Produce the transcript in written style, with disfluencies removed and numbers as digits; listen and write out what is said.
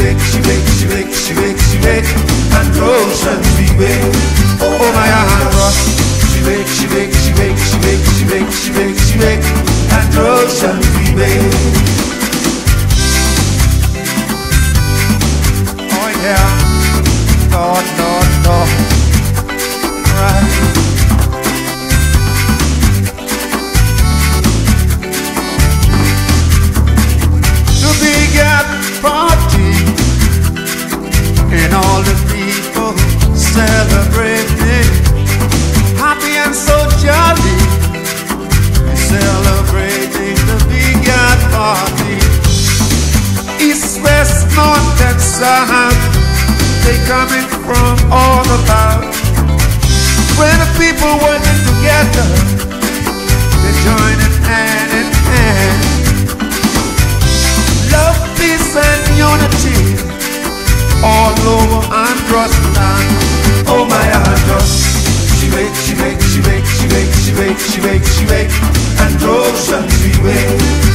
wake, and oceans we wake. Oh my Andros, she wake, and oceans we wake. Oh yeah, Lord, right. The big party and all the people celebrating, happy and so jolly, celebrating the big party. East, west, north and south, they coming from all about. When the people working together, they joining hand in hand. Love, peace and unity all over Andros land. Oh my Andros, she wake, and oceans we wake.